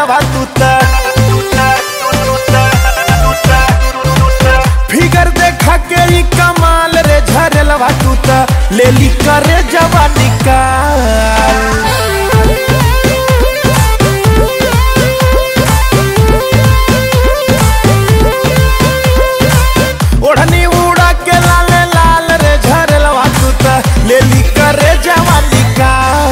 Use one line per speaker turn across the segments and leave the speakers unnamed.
झरलवा तू फिगर देखा के ही कमाल रे झरलवा तू ले ली करे जवानी का ओढ़नी उड़ा के लाल लाल रे झरलवा तू ले ली करे जवानी का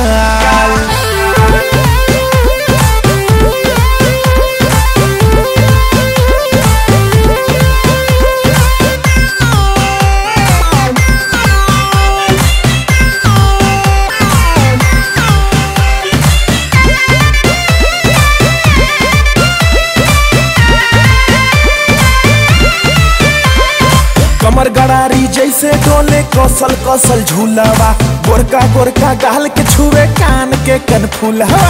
कमर गड़ारी जैसे डोले कौशल कौशल झूलवा गोरका गोरका गाल के छुए कान के कनफुलवा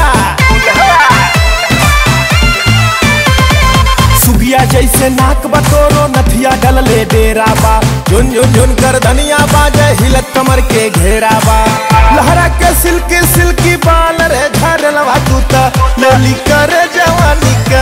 सुगिया जैसे नाक बतोरो नथिया डलले डेरा बा झुन झुन झुन कर धनिया बाजे हिलत कमर के घेरा बा लहरा के सिल्की सिल्की बाल रे झरलवा तू लली करे जवानी का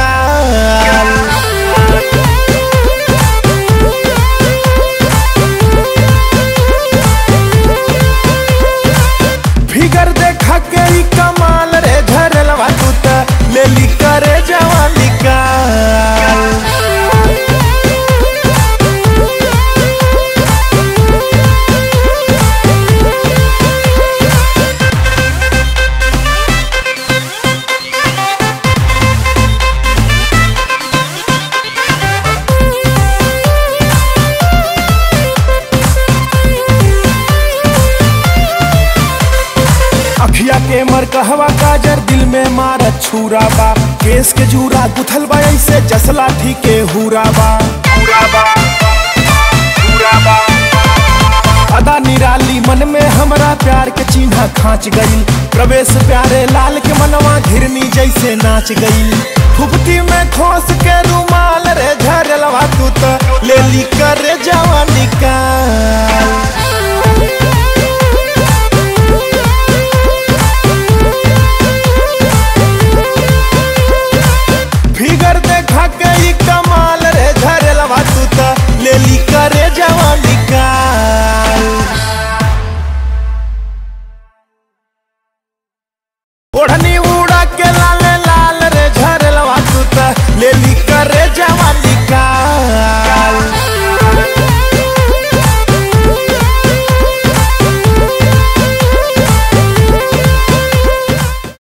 फिगर देखा के ही कमाल रे झरलवा तू ले ली करे जवानी का अखिया के मर कहवा काजर दिल में मारा छुरा बा केस के जूरा गुथल बा ऐसे जसला ठीके हुरा बा अदा निराली मन में हमरा प्यार के चिन्ह खाँच गई प्रवेश प्यारे लाल के मनवा घिरनी जैसे नाच गई फुफती में खोस के रुमाल रे झरलवा तू ले ली करे जवानी का फिगर देखा के ही कमाल रे झरलवा तू ले ली करे जवानी का ओढ़नी